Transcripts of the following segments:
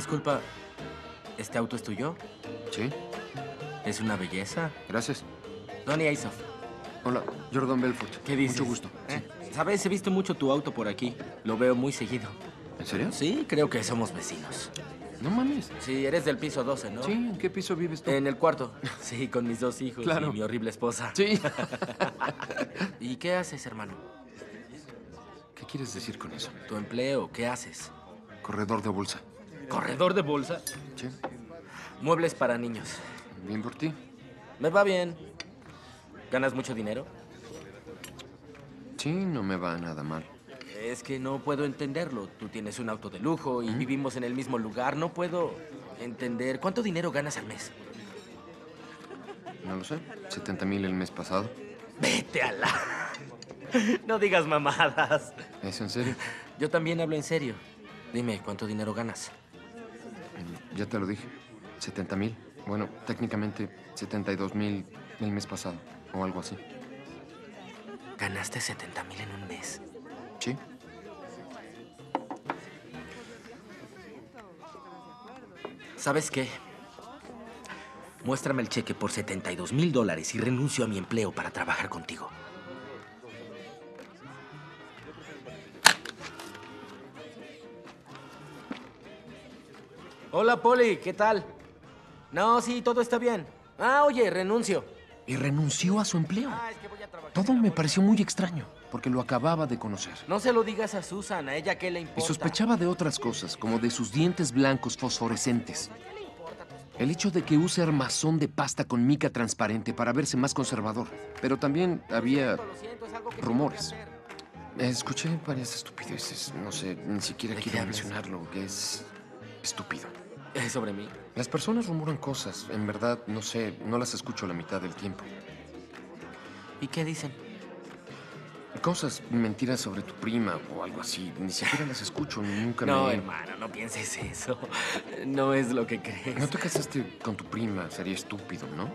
Disculpa, ¿este auto es tuyo? Sí, Es una belleza. gracias. Donny Asoff, Hola, Jordan Belfort. ¿qué dices? Mucho gusto. Sí. ¿Sabes? He visto mucho tu auto por aquí. Lo veo muy seguido. ¿En serio? Sí, creo que somos vecinos. No mames. Sí, eres del piso 12, ¿no? Sí, ¿en qué piso vives tú? En el cuarto. Sí, con mis 2 hijos Claro. y mi horrible esposa. Sí. ¿Y qué haces, hermano? ¿Qué quieres decir con eso? ¿Tu empleo? ¿Qué haces? Corredor de bolsa. ¿Corredor de bolsa? Sí. Muebles para niños. Bien por ti. Me va bien. ¿Ganas mucho dinero? Sí, no me va nada mal. Es que no puedo entenderlo. Tú tienes un auto de lujo y vivimos en el mismo lugar. No puedo entender. ¿Cuánto dinero ganas al mes? No lo sé. 70,000 el mes pasado. Vete a la... No digas mamadas. ¿Es en serio? Yo también hablo en serio. Dime, ¿cuánto dinero ganas? Ya te lo dije. 70,000. Bueno, técnicamente 72,000 el mes pasado. O algo así. ¿Ganaste 70,000 en un mes? Sí. ¿Sabes qué? Muéstrame el cheque por $72,000 y renuncio a mi empleo para trabajar contigo. Hola, Poli, ¿qué tal? No, sí, todo está bien. Ah, oye, renuncio. Y renunció a su empleo. Es que voy a trabajar Todo en la me bolsa. pareció muy extraño, porque lo acababa de conocer. No se lo digas a Susan, a ella qué le Y importa. sospechaba de otras cosas, como de sus dientes blancos fosforescentes. El hecho de que use armazón de pasta con mica transparente para verse más conservador. Pero también había Lo siento, es algo que rumores. tengo que hacer. Escuché varias estupideces. No sé, ni siquiera ¿De qué quiero hablas? mencionarlo, que es estúpido. ¿Es sobre mí? Las personas rumoran cosas. En verdad, no sé, no las escucho la mitad del tiempo. ¿Y qué dicen? Cosas, mentiras sobre tu prima o algo así. Ni siquiera las escucho, nunca No, me... hermano, no pienses eso. No es lo que crees. No te casaste con tu prima, sería estúpido, ¿no?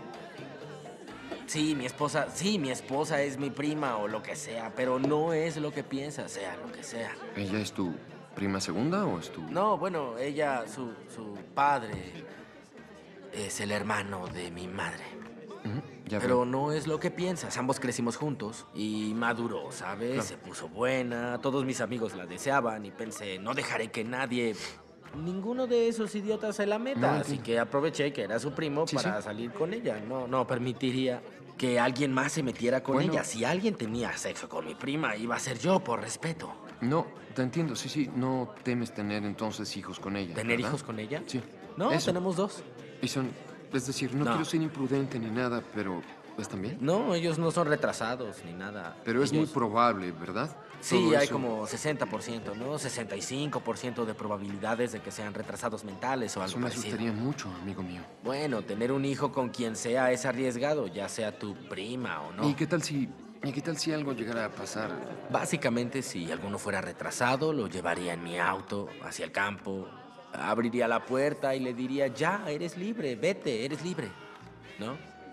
Sí, mi esposa es mi prima o lo que sea, pero no es lo que piensas, sea lo que sea. ¿Ella es tu prima segunda o es tu...? No, bueno, ella, su padre es el hermano de mi madre. Ujú, ya Pero veo. no es lo que piensas. Ambos crecimos juntos y maduró, ¿sabes? Claro. Se puso buena. Todos mis amigos la deseaban y pensé, no dejaré que nadie, ninguno de esos idiotas se la meta. No Así entiendo. que aproveché que era su primo Sí, para sí. salir con ella. No permitiría que alguien más se metiera con Bueno. ella. Si alguien tenía sexo con mi prima, iba a ser yo, por respeto. No, te entiendo, sí, sí. No temes tener entonces hijos con ella, ¿Tener ¿verdad? hijos con ella? Sí. No, Eso. tenemos 2. Y son... Es decir, no No. quiero ser imprudente ni nada, pero... ¿Están bien? No, ellos no son retrasados ni nada. Pero es muy Ellos- probable, ¿verdad? Sí, Todo hay eso- como 60%, ¿no? 65% de probabilidades de que sean retrasados mentales o algo Eso me parecido. asustaría mucho, amigo mío. Bueno, tener un hijo con quien sea es arriesgado, ya sea tu prima o no. ¿Y qué tal si... ¿Y qué tal si algo llegara a pasar? Básicamente, si alguno fuera retrasado, lo llevaría en mi auto hacia el campo, abriría la puerta y le diría, ya, eres libre, vete, eres libre, ¿no?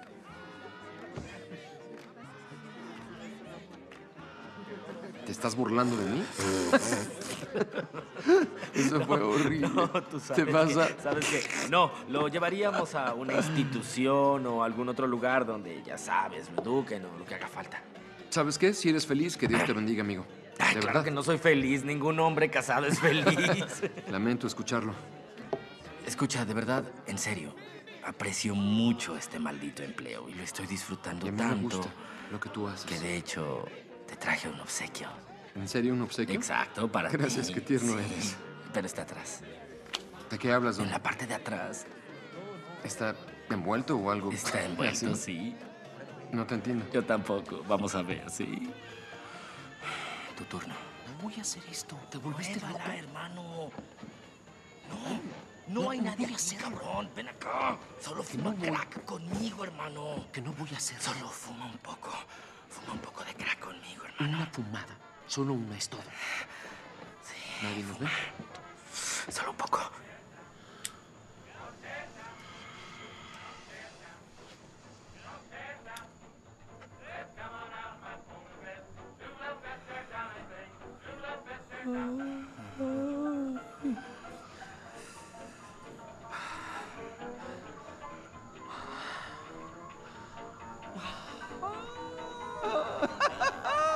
¿Te estás burlando de mí? Eso fue horrible. No, tú sabes ¿Te pasa? ¿Sabes qué? No, lo llevaríamos a una institución o algún otro lugar donde, ya sabes, lo eduquen o lo que haga falta. ¿Sabes qué? Si eres feliz, que Dios te bendiga, amigo. Ay, De claro verdad. que no soy feliz, ningún hombre casado es feliz. Lamento escucharlo. Escucha, de verdad, en serio, aprecio mucho este maldito empleo y lo estoy Y disfrutando a mí me tanto gusta lo que tú haces. que de hecho te traje un obsequio. ¿En serio un obsequio? Exacto, para ti. Gracias, qué tierno Sí, eres. pero está atrás, ¿De qué hablas, en don? la parte de atrás. ¿Está envuelto o algo? Está envuelto, así? sí. No te entiendo. Yo tampoco. Vamos a ver, sí. Tu turno. No voy a hacer esto. Te volviste loco. Muévala, hermano. No hay nadie que hacer, cabrón. Ven acá. Solo fuma crack conmigo, hermano. Que no voy a hacer. Solo fuma un poco. Fuma un poco de crack conmigo, hermano. Una fumada. Solo una es todo. ¿Nadie nos ve? Solo un poco.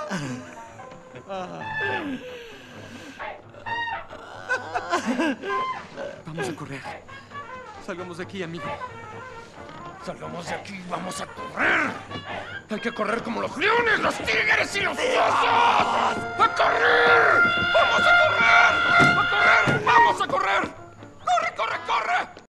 Vamos a correr. Salgamos de aquí, amigo. Salgamos de aquí, vamos a correr. Hay que correr como los leones, los tigres y los osos. ¡A correr! ¡Vamos a correr! ¡A correr! ¡Vamos a correr! ¡Corre, corre, corre!